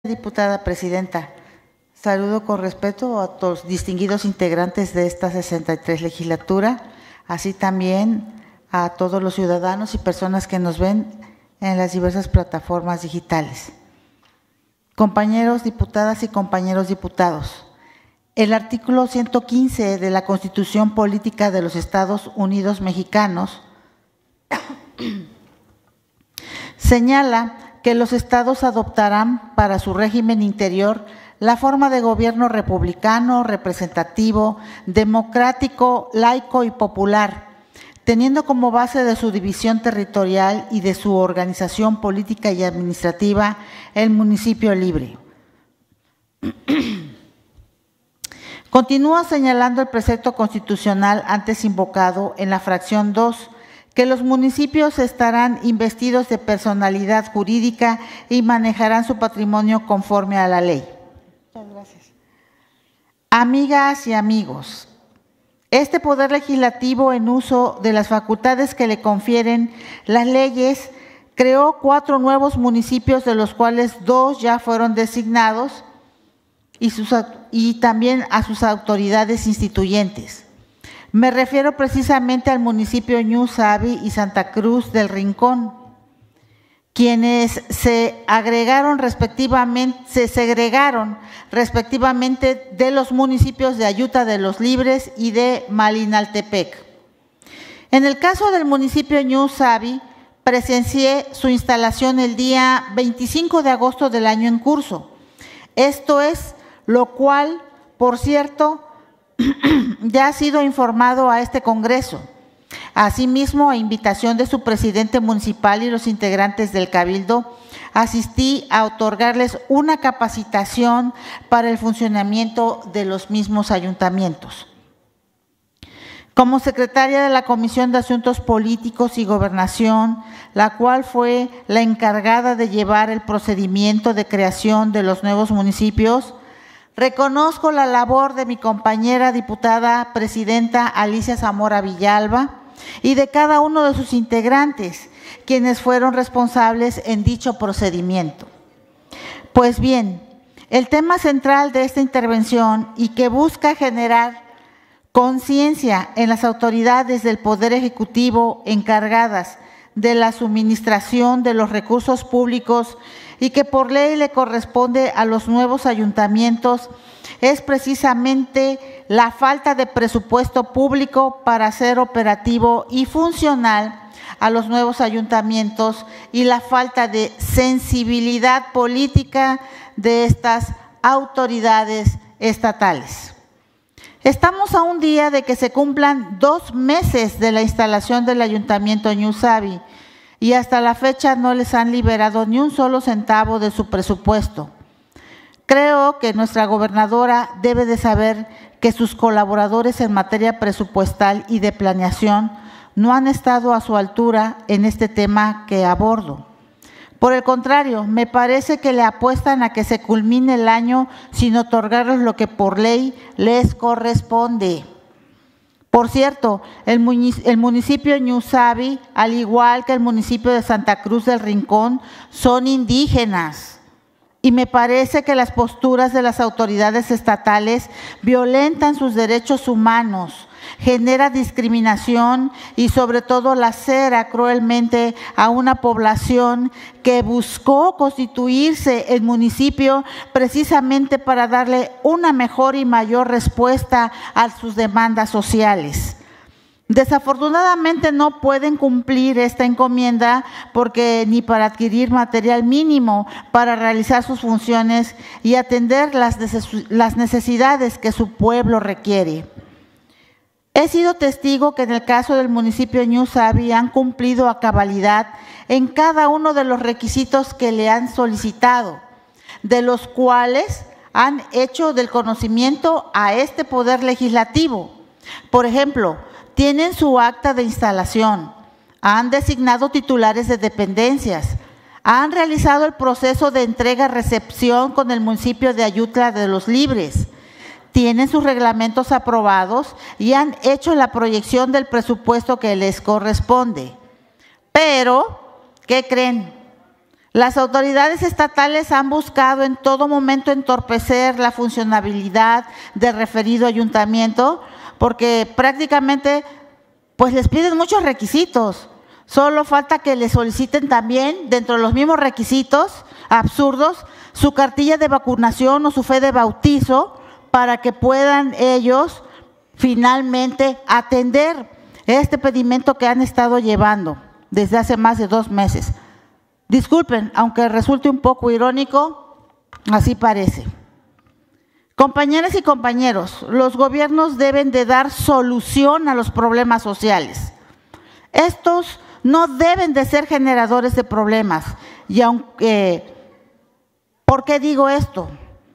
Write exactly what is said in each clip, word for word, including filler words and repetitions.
Diputada Presidenta, saludo con respeto a los distinguidos integrantes de esta sesenta y tres legislatura, así también a todos los ciudadanos y personas que nos ven en las diversas plataformas digitales. Compañeros diputadas y compañeros diputados, el artículo ciento quince de la Constitución Política de los Estados Unidos Mexicanos señala que los estados adoptarán para su régimen interior la forma de gobierno republicano, representativo, democrático, laico y popular, teniendo como base de su división territorial y de su organización política y administrativa el municipio libre. Continúa señalando el precepto constitucional antes invocado en la fracción dos, que los municipios estarán investidos de personalidad jurídica y manejarán su patrimonio conforme a la ley. Muchas gracias. Amigas y amigos, este poder legislativo, en uso de las facultades que le confieren las leyes, creó cuatro nuevos municipios, de los cuales dos ya fueron designados, y, sus, y también a sus autoridades instituyentes. Me refiero precisamente al municipio Ñusabi y Santa Cruz del Rincón, quienes se agregaron respectivamente, se segregaron respectivamente de los municipios de Ayutla de los Libres y de Malinaltepec. En el caso del municipio Ñusabi, presencié su instalación el día veinticinco de agosto del año en curso. Esto es lo cual, por cierto, ya ha sido informado a este Congreso. Asimismo, a invitación de su presidente municipal y los integrantes del Cabildo, asistí a otorgarles una capacitación para el funcionamiento de los mismos ayuntamientos. Como secretaria de la Comisión de Asuntos Políticos y Gobernación, la cual fue la encargada de llevar el procedimiento de creación de los nuevos municipios, reconozco la labor de mi compañera diputada presidenta Alicia Zamora Villalba y de cada uno de sus integrantes, quienes fueron responsables en dicho procedimiento. Pues bien, el tema central de esta intervención, y que busca generar conciencia en las autoridades del Poder Ejecutivo encargadas de la suministración de los recursos públicos y que por ley le corresponde a los nuevos ayuntamientos, es precisamente la falta de presupuesto público para hacer operativo y funcional a los nuevos ayuntamientos y la falta de sensibilidad política de estas autoridades estatales. Estamos a un día de que se cumplan dos meses de la instalación del ayuntamiento Ñusabi y hasta la fecha no les han liberado ni un solo centavo de su presupuesto. Creo que nuestra gobernadora debe de saber que sus colaboradores en materia presupuestal y de planeación no han estado a su altura en este tema que abordo. Por el contrario, me parece que le apuestan a que se culmine el año sin otorgarles lo que por ley les corresponde. Por cierto, el municipio Ñusabi, al igual que el municipio de Santa Cruz del Rincón, son indígenas. Y me parece que las posturas de las autoridades estatales violentan sus derechos humanos, genera discriminación y sobre todo lacera cruelmente a una población que buscó constituirse en municipio precisamente para darle una mejor y mayor respuesta a sus demandas sociales. Desafortunadamente no pueden cumplir esta encomienda porque ni para adquirir material mínimo para realizar sus funciones y atender las necesidades que su pueblo requiere. He sido testigo que en el caso del municipio Ñusabi han cumplido a cabalidad en cada uno de los requisitos que le han solicitado, de los cuales han hecho del conocimiento a este poder legislativo. Por ejemplo, tienen su acta de instalación, han designado titulares de dependencias, han realizado el proceso de entrega-recepción con el municipio de Ayutla de los Libres, tienen sus reglamentos aprobados y han hecho la proyección del presupuesto que les corresponde. Pero, ¿qué creen? Las autoridades estatales han buscado en todo momento entorpecer la funcionabilidad del referido ayuntamiento porque prácticamente pues les piden muchos requisitos. Solo falta que les soliciten también, dentro de los mismos requisitos absurdos, su cartilla de vacunación o su fe de bautizo para que puedan ellos finalmente atender este pedimento que han estado llevando desde hace más de dos meses. Disculpen, aunque resulte un poco irónico, así parece. Compañeras y compañeros, los gobiernos deben de dar solución a los problemas sociales. Estos no deben de ser generadores de problemas. Y aunque, ¿por qué digo esto?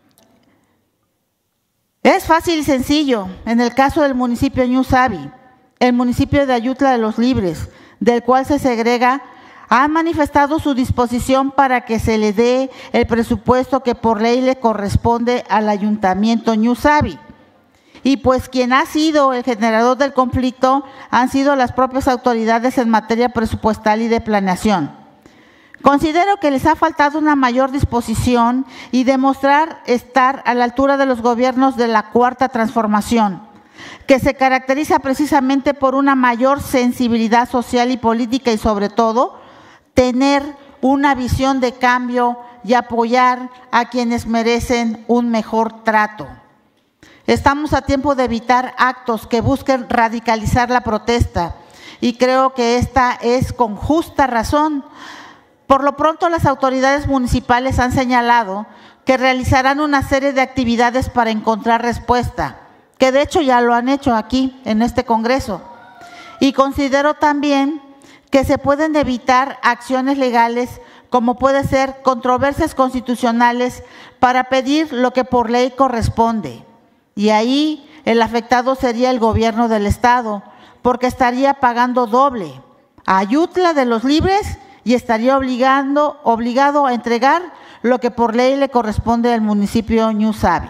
Es fácil y sencillo. En el caso del municipio Ñusabi, el municipio de Ayutla de los Libres, del cual se segrega, han manifestado su disposición para que se le dé el presupuesto que por ley le corresponde al ayuntamiento Ñusabi. Y pues quien ha sido el generador del conflicto han sido las propias autoridades en materia presupuestal y de planeación. Considero que les ha faltado una mayor disposición y demostrar estar a la altura de los gobiernos de la Cuarta Transformación, que se caracteriza precisamente por una mayor sensibilidad social y política y sobre todo tener una visión de cambio y apoyar a quienes merecen un mejor trato. Estamos a tiempo de evitar actos que busquen radicalizar la protesta y creo que esta es con justa razón. Por lo pronto, las autoridades municipales han señalado que realizarán una serie de actividades para encontrar respuesta, que de hecho ya lo han hecho aquí en este Congreso. Y considero también que se pueden evitar acciones legales como puede ser controversias constitucionales para pedir lo que por ley corresponde. Y ahí el afectado sería el gobierno del estado, porque estaría pagando doble a Ayutla de los Libres y estaría obligando, obligado a entregar lo que por ley le corresponde al municipio Ñusabi.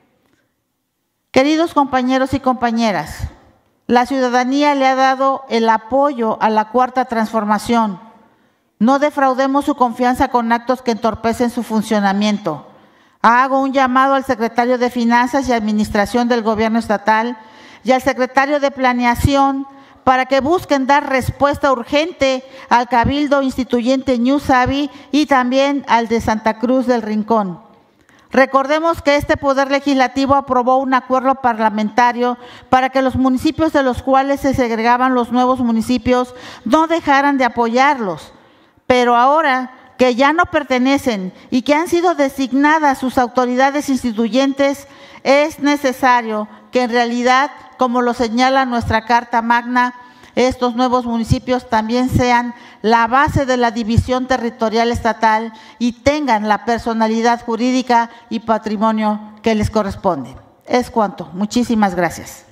Queridos compañeros y compañeras, la ciudadanía le ha dado el apoyo a la Cuarta Transformación. No defraudemos su confianza con actos que entorpecen su funcionamiento. Hago un llamado al secretario de Finanzas y Administración del Gobierno Estatal y al secretario de Planeación para que busquen dar respuesta urgente al Cabildo Instituyente Ñusabi y también al de Santa Cruz del Rincón. Recordemos que este Poder Legislativo aprobó un acuerdo parlamentario para que los municipios de los cuales se segregaban los nuevos municipios no dejaran de apoyarlos, pero ahora que ya no pertenecen y que han sido designadas sus autoridades instituyentes, es necesario que en realidad, como lo señala nuestra Carta Magna, estos nuevos municipios también sean la base de la división territorial estatal y tengan la personalidad jurídica y patrimonio que les corresponde. Es cuanto. Muchísimas gracias.